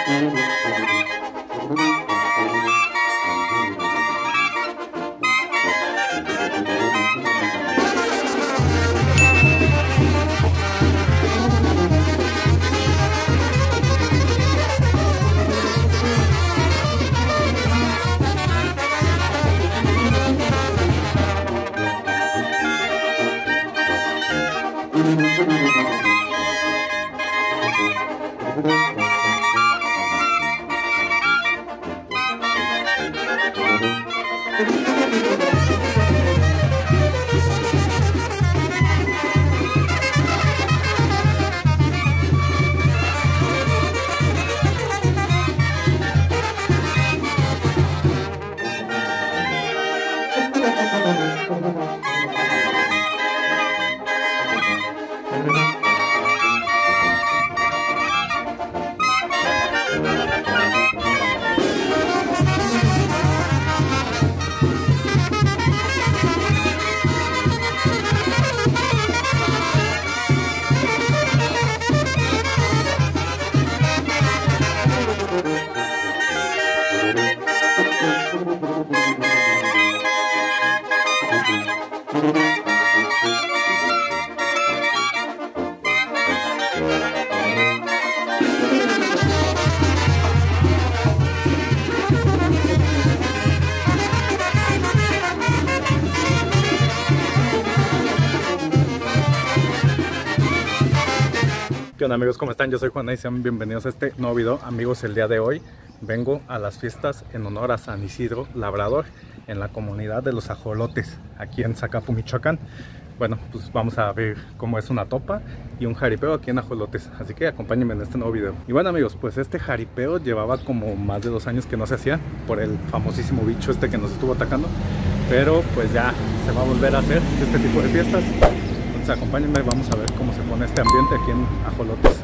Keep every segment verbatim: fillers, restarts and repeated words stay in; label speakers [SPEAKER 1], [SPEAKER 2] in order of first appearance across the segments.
[SPEAKER 1] ¿Qué onda amigos? ¿Cómo están? Yo soy Juan y sean bienvenidos a este nuevo video. Amigos, el día de hoy vengo a las fiestas en honor a San Isidro Labrador en la comunidad de los Ajolotes, aquí en Zacapu, Michoacán. Bueno, pues vamos a ver cómo es una topa y un jaripeo aquí en Ajolotes, así que acompáñenme en este nuevo video. Y bueno amigos, pues este jaripeo llevaba como más de dos años que no se hacía por el famosísimo bicho este que nos estuvo atacando, pero pues ya se va a volver a hacer este tipo de fiestas. Entonces acompáñenme, vamos a ver cómo se pone este ambiente aquí en Ajolotes.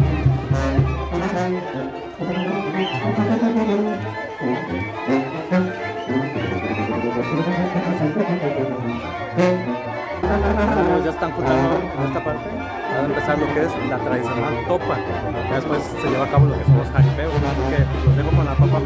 [SPEAKER 1] Ya están juntando en esta parte. Va a empezar lo que es la tradicional topa. Ya después se lleva a cabo lo que son los jaripeos, así que los dejo con la topa.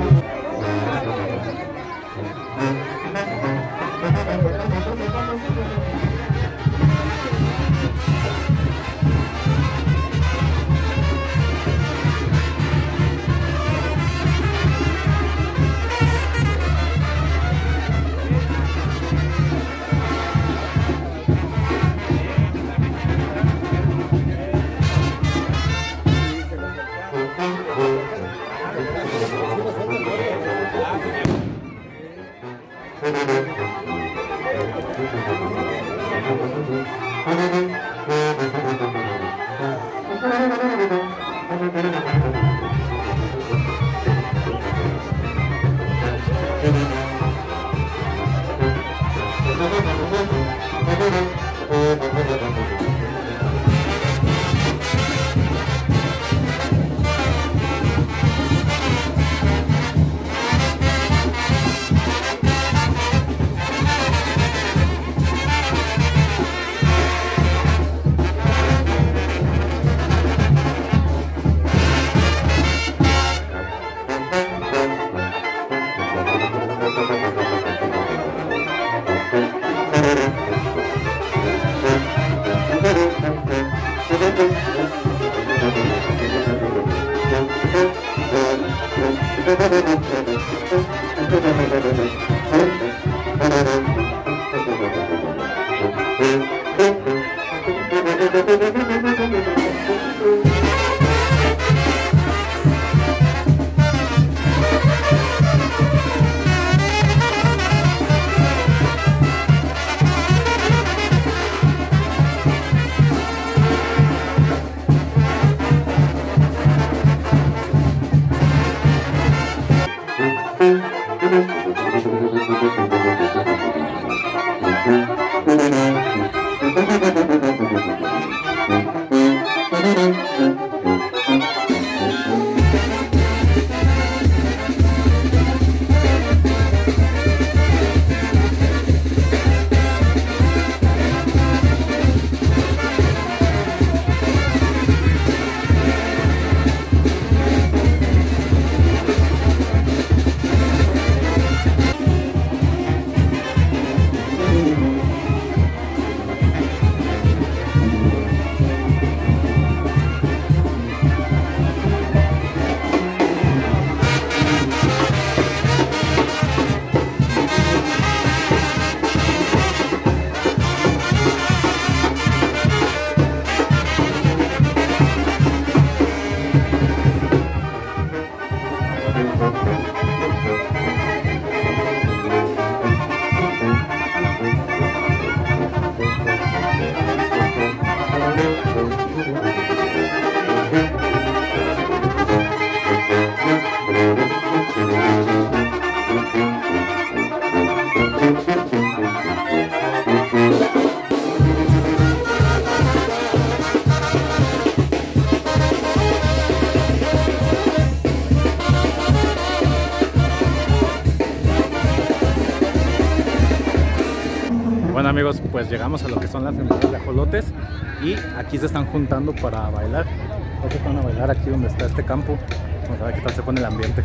[SPEAKER 1] amigos, pues llegamos a lo que son las entradas de ajolotes y aquí se están juntando para bailar. Creo que van a bailar aquí donde está este campo. Vamos a ver qué tal se pone el ambiente.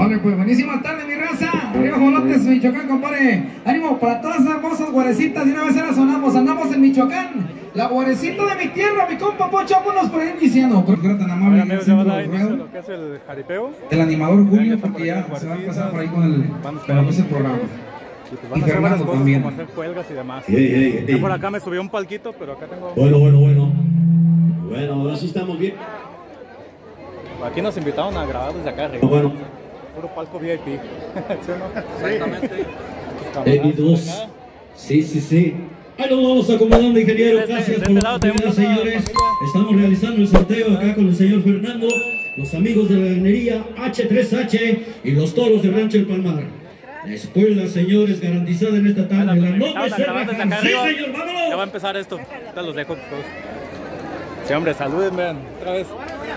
[SPEAKER 2] Vale, pues buenísima tarde, mi raza. Arriba Ajolotes, Michoacán, compadre. Ánimo para todas esas hermosas guarecitas. Y una vez ahora sonamos, andamos en Michoacán. La guarecita de mi tierra, mi compa Pocho, vámonos por ahí iniciando. Por tan amable.
[SPEAKER 1] Bueno, amigos, ya va a dar inicio lo que es el jaripeo.
[SPEAKER 2] El animador Julio, porque ya se va a pasar por ahí con el, con el programa.
[SPEAKER 1] Y pues van a hacer varias cosas también, como hacer cuelgas y demás.
[SPEAKER 3] Hey, hey, hey.
[SPEAKER 1] Por acá me subió un palquito, pero acá tengo...
[SPEAKER 3] Bueno, bueno, bueno. Bueno, ahora sí estamos bien.
[SPEAKER 1] Aquí nos invitaron a grabar desde acá arriba.
[SPEAKER 3] Bueno.
[SPEAKER 1] Puro palco V I P. ¿Sí o no?
[SPEAKER 4] Exactamente.
[SPEAKER 3] Eh, dos. Sí, sí, sí. Ahí nos vamos acomodando, ingeniero. Gracias por la oportunidad, señores. Estamos realizando el sorteo acá con el señor Fernando, los amigos de la ganadería H tres H y los toros de Rancho El Palmar. La escuela, señores, garantizada en esta tarde. La noche se rajan. Sí, señor, vámonos.
[SPEAKER 1] Ya va a empezar esto. Ya los dejo todos. Sí, hombre, saluden, vean, otra vez.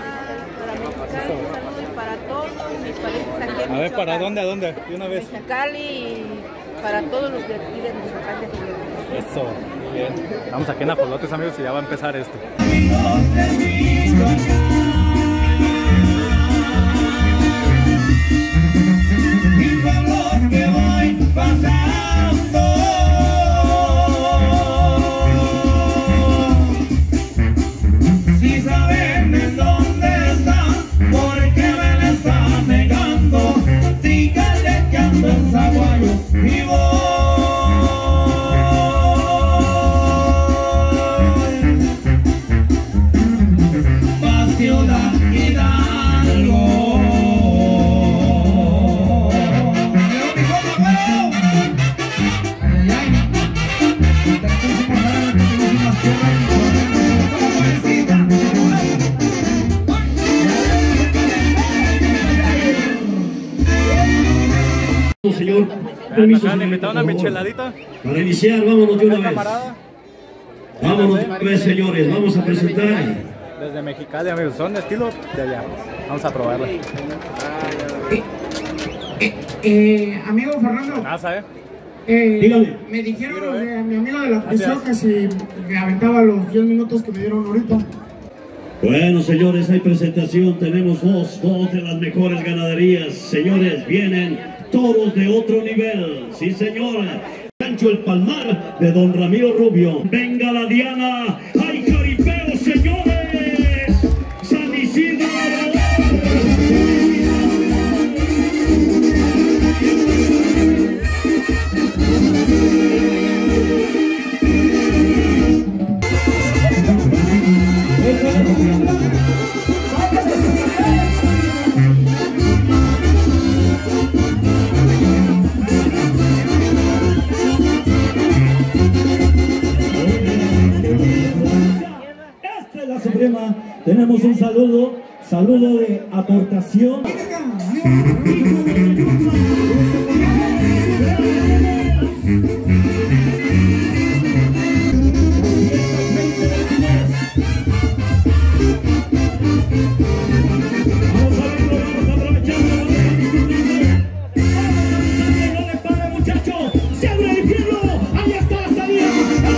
[SPEAKER 5] Para todos mis parientes aquí en
[SPEAKER 1] A ver, ¿para
[SPEAKER 5] Michoacán.
[SPEAKER 1] dónde, a dónde? De una vez.
[SPEAKER 5] Mexicali y para todos los de aquí de Michoacán de Julián.
[SPEAKER 1] Eso, muy bien. Estamos aquí en Ajolotes, amigos, y ya va a empezar esto.
[SPEAKER 6] Si saben en dónde está, porque me la está negando, dígale que ando en Zaguayo y voy pa' Ciudad Hidalgo.
[SPEAKER 3] Señor,
[SPEAKER 1] Permiso, me invitaron a una micheladita.
[SPEAKER 3] Para iniciar, vámonos de una vez.
[SPEAKER 1] Camarada.
[SPEAKER 3] Vámonos de una vez, señores. Vamos a presentar.
[SPEAKER 1] Desde Mexicali, amigos, son de estilo de allá. Vamos a probarla.
[SPEAKER 2] Eh, eh, eh, amigo Fernando,
[SPEAKER 1] Casa, eh.
[SPEAKER 2] eh,
[SPEAKER 3] Dígame.
[SPEAKER 2] me dijeron
[SPEAKER 1] Quiero,
[SPEAKER 2] los
[SPEAKER 1] eh.
[SPEAKER 2] de mi amigo de la prisión
[SPEAKER 1] Gracias.
[SPEAKER 2] que si me aventaba los diez minutos que me dieron ahorita.
[SPEAKER 3] Bueno, señores, hay presentación. Tenemos dos, dos de las mejores ganaderías. Señores, vienen toros de otro nivel. Sí, señora. Rancho El Palmar de don Ramiro Rubio. Venga la Diana. ¡Hay jaripeo, señores! San Isidro. Esta es la Suprema. Tenemos un saludo, saludo de aportación. Vamos a verlo, vamos a aprovecharlo. No le pare, muchacho. Se abre el infierno. Ahí está la salida.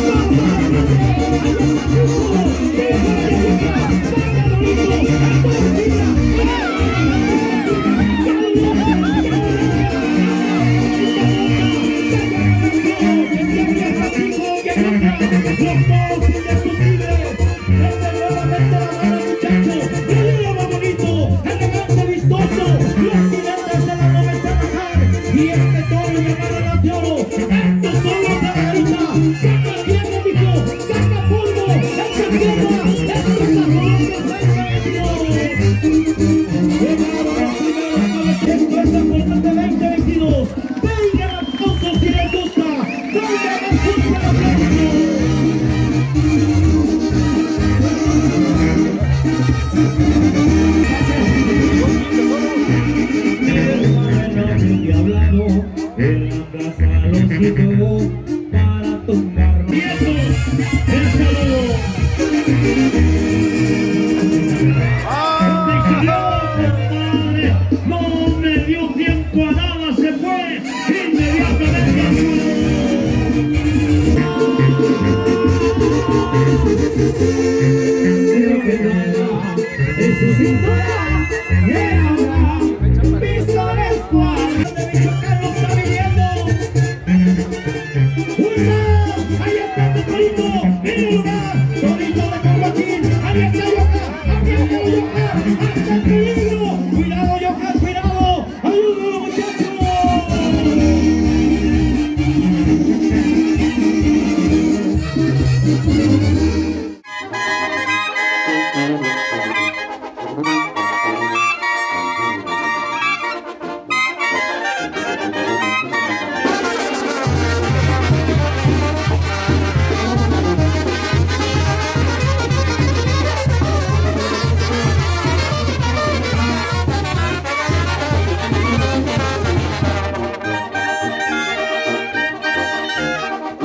[SPEAKER 3] Para tumbar vientos, el saludo. No me dio tiempo a nada, se fue inmediatamente. Creo que nada, eso sin duda, y ahora, mis flores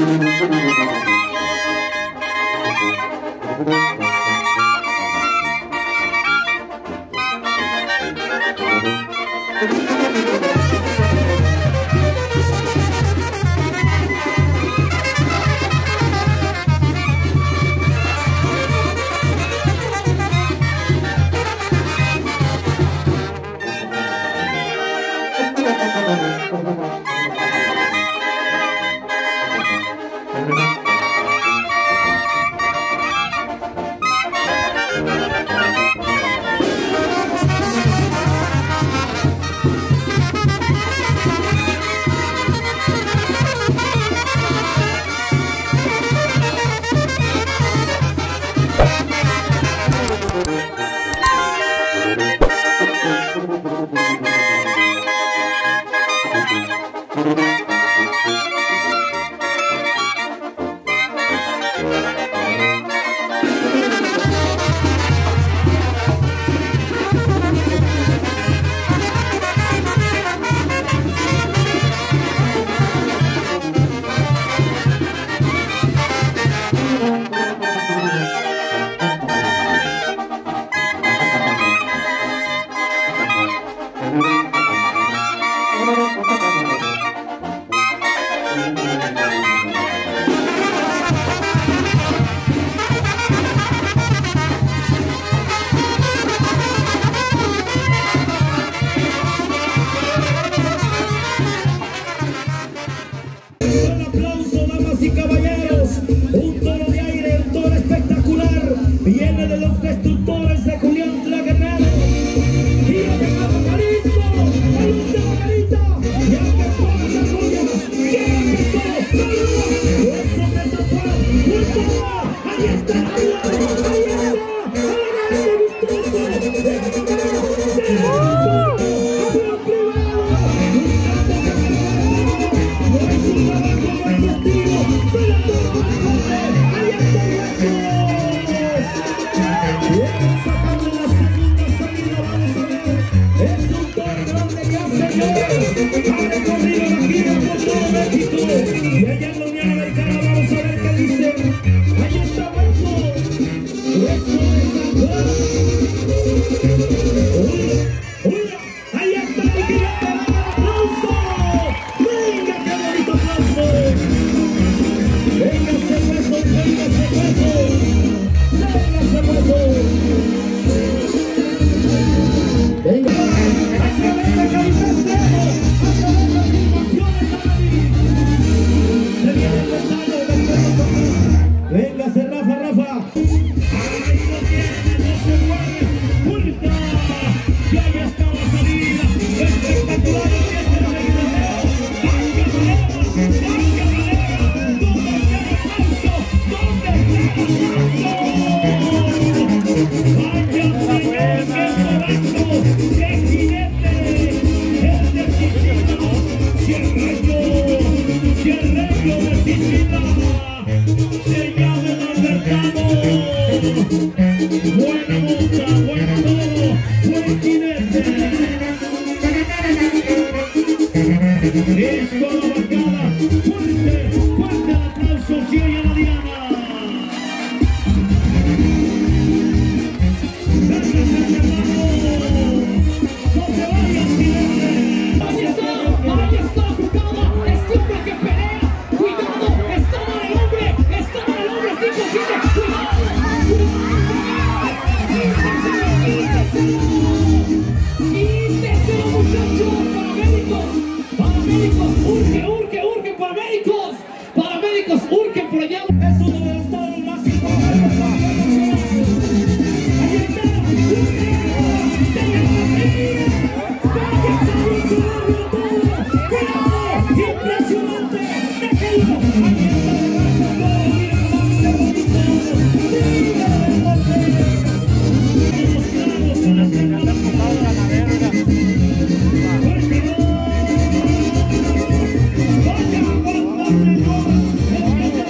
[SPEAKER 6] Vaya, vaya, vaya, vaya, vaya,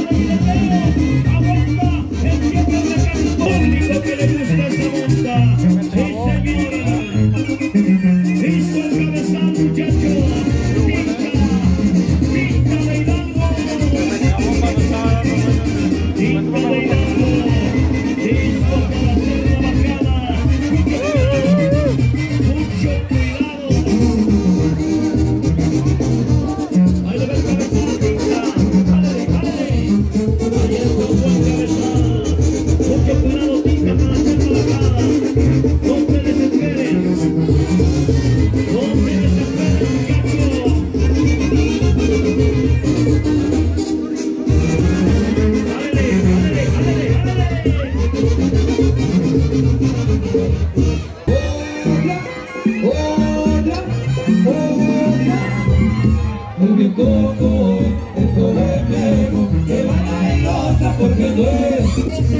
[SPEAKER 6] Mi coco, el colegio, que baila y goza porque no es.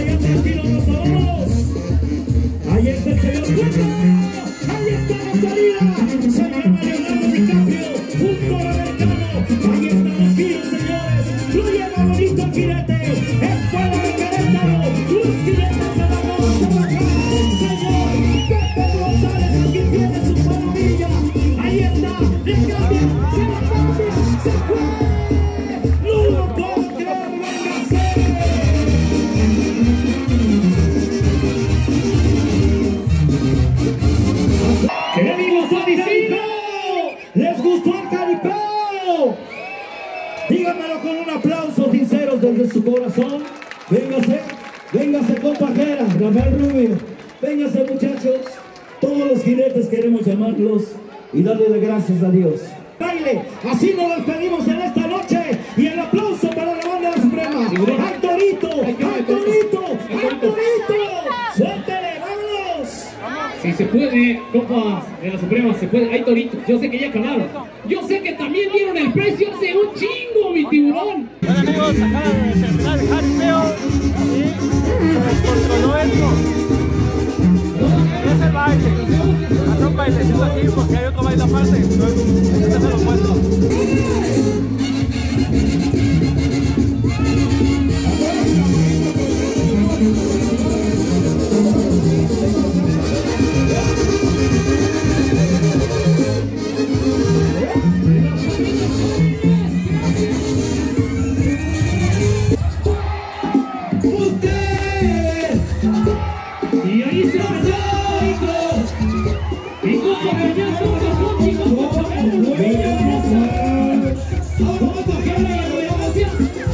[SPEAKER 3] Ahí está el señor Cueto, ahí está la salida, se llama Leonardo DiCaprio, un toro americano, ahí están los giros, señores, lo lleva bonito el jinete, escuela de Querétaro, los jinetes de la noche bacán, señor Pepe González, aquí tiene su palomilla, ahí está, le cambia, se la cambia, se fue, no lo puedo creer, véngase. ¡Que venimos a Isidro! ¿Les gustó el jaripeo? Díganmelo con un aplauso sincero desde su corazón. Véngase, véngase compajera, Rafael Rubio. Véngase muchachos, todos los jinetes queremos llamarlos y darle gracias a Dios. Baile, así nos despedimos en esta noche y el aplauso para la banda de la Suprema. ¡Ay, Torito! ¡Ay, Torito! ¡Ay, Torito! ¡Suéltele, vámonos!
[SPEAKER 4] Si se puede, compas de la Suprema, se puede. Hay toritos, yo sé que ya ganaron. Yo sé que también dieron el precio hace un chingo, mi tiburón.
[SPEAKER 1] Bueno amigos, acaba de terminar el jaripeo y se descontroló esto. Es el baile. Hace un bailecito aquí porque hay otro baile aparte. Entonces, ya se lo cuento.
[SPEAKER 3] Y ahí se y como allá con el chico, vamos a tocar la gracias.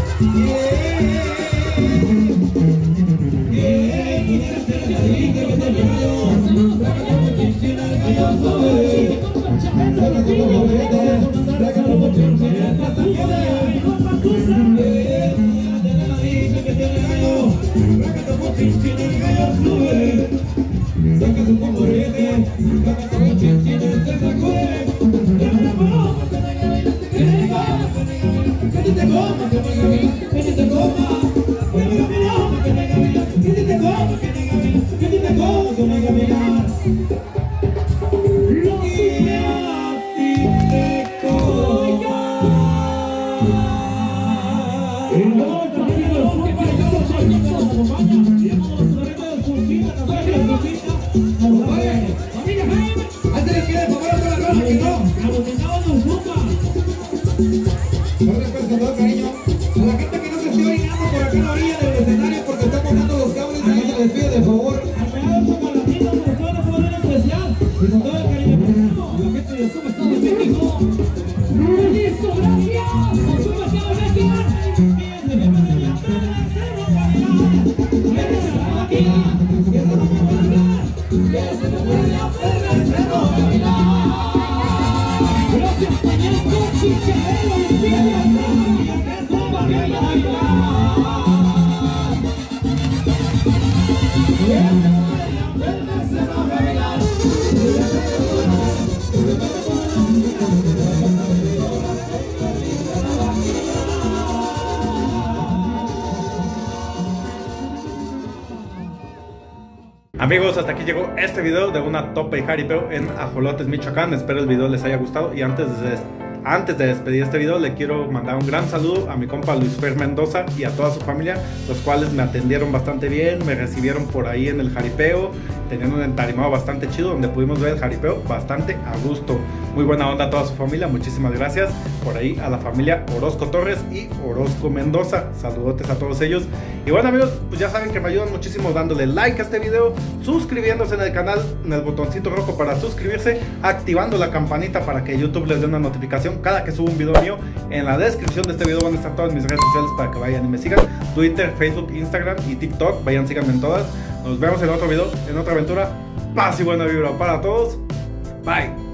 [SPEAKER 6] Saca su comborete, saca como chinchines, se sacue. Que te coma, que te coma, que te coma, que te coma, que me caminar. Y a ti te coma. No respeto con todo cariño a la gente que no se esté orinando por acá en la orilla del escenario porque está poniendo los cables y se les pide de favor. Y con todo el cariño a la gente de Suma Estado de México.
[SPEAKER 3] ¡Listo, gracias! ¡Por su mercado gracias, Pañaco, Chicharero y Piedra. ¡Toma, que ya
[SPEAKER 1] Amigos, hasta aquí llegó este video de una tope y jaripeo en Ajolotes, Michoacán. Espero el video les haya gustado y antes de, antes de despedir este video le quiero mandar un gran saludo a mi compa Luis Fer Mendoza y a toda su familia, los cuales me atendieron bastante bien, me recibieron por ahí en el jaripeo, teniendo un entarimado bastante chido donde pudimos ver el jaripeo bastante a gusto. Muy buena onda a toda su familia, muchísimas gracias. Por ahí a la familia Orozco Torres y Orozco Mendoza, saludotes a todos ellos. Y bueno amigos, pues ya saben que me ayudan muchísimo dándole like a este video, suscribiéndose en el canal, en el botoncito rojo para suscribirse, activando la campanita para que YouTube les dé una notificación cada que suba un video mío. En la descripción de este video van a estar todas mis redes sociales para que vayan y me sigan: Twitter, Facebook, Instagram y TikTok. Vayan, síganme en todas. Nos vemos en otro video, en otra aventura. Paz y buena vibra para todos. Bye.